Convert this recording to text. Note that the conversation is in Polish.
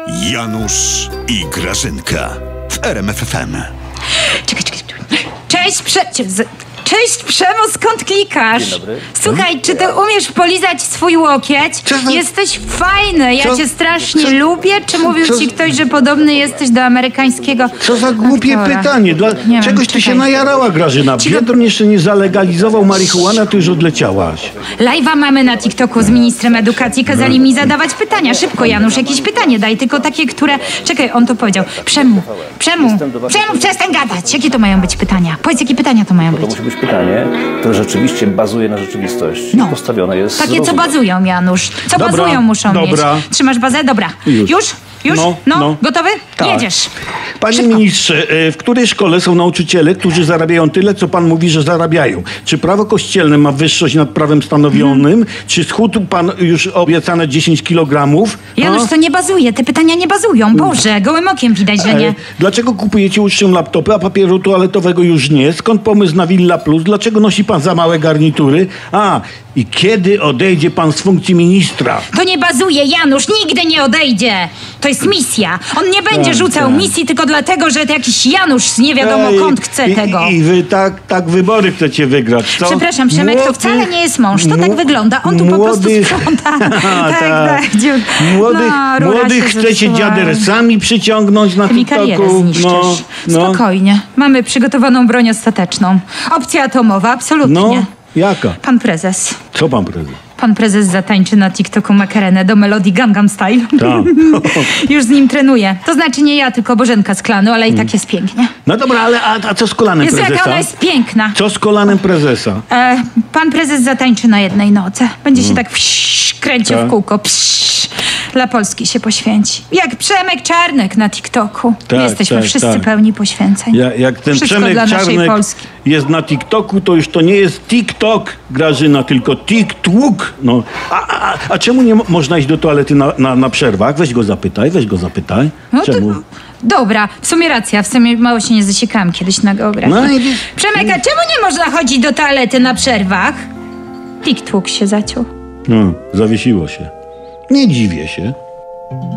Janusz i Grażynka w RMF FM. Czekaj. Cześć Przemo, skąd klikasz? Dzień dobry. Słuchaj, czy ty umiesz polizać swój łokieć? Jesteś fajny, ja cię strasznie lubię. Czy mówił ci ktoś, że podobny jesteś do amerykańskiego Co za głupie aktora? pytanie. Nie Czegoś wiem, ty się czekaj. najarała, Grażyna. Biedron jeszcze nie zalegalizował marihuany, a ty już odleciałaś. Live'a mamy na TikToku z ministrem edukacji. Kazali mi zadawać pytania. Szybko, Janusz, jakieś pytanie daj, tylko takie, które... Czekaj, on to powiedział. Przemu, przestań gadać. Jakie to mają być pytania? Powiedz, jakie pytania to mają To być. musi być pytanie, które rzeczywiście bazuje na rzeczywistości. No. Postawione jest Takie, co rozumem. bazują, Janusz. Co Dobra, bazują muszą dobra. mieć. Trzymasz bazę? Dobra. Już? No. Gotowy? Tak. Jedziesz. Panie Szybko. ministrze, w której szkole są nauczyciele, którzy zarabiają tyle, co pan mówi, że zarabiają? Czy prawo kościelne ma wyższość nad prawem stanowionym? Czy schudł pan już obiecane 10 kilogramów? Janusz, to nie bazuje. Te pytania nie bazują. Boże, gołym okiem widać, że nie. Dlaczego kupujecie uczniom laptopy, a papieru toaletowego już nie? Skąd pomysł na Villa Plus? Dlaczego nosi pan za małe garnitury? I kiedy odejdzie pan z funkcji ministra? To nie bazuje, Janusz. Nigdy nie odejdzie. To jest misja. On nie będzie rzucał misji tylko dlatego, że jakiś Janusz nie wiadomo kąd chce tego. I wy tak wybory chcecie wygrać, co? Przepraszam, Przemek, to wcale nie jest mąż. To tak wygląda. On tu po prostu sprząta. tak. Młodych chcecie dziadersami przyciągnąć na Mi karierę TikToku. zniszczysz. Spokojnie. Mamy przygotowaną broń ostateczną. Opcja atomowa, absolutnie. Jaka? Pan prezes. Co pan prezes? Pan prezes zatańczy na TikToku Makarenę do melodii Gangnam Style. Tak. Już z nim trenuję. To znaczy nie ja, tylko Bożenka z klanu, ale i tak jest pięknie. No dobra, ale a co z kolanem Jezu, prezesa? jaka ona jest piękna. Co z kolanem prezesa? Pan prezes zatańczy na jednej noce. Będzie się tak kręcił Tak. w kółko. Dla Polski się poświęci. Jak Przemek Czarnek na TikToku. Tak, Jesteśmy wszyscy tak. pełni poświęceń. Jak ten Wszystko Przemek dla naszej Czarnek Polski. jest na TikToku, to już to nie jest TikTok, Grażyna, tylko TikTok. No. A czemu nie można iść do toalety na przerwach? Weź go zapytaj. No to, Czemu? dobra, w sumie racja. W sumie mało się nie zasiekałam kiedyś na geografii. No i... Przemek, a czemu nie można chodzić do toalety na przerwach? TikTok się zaciął. No, zawiesiło się. Nie dziwię się.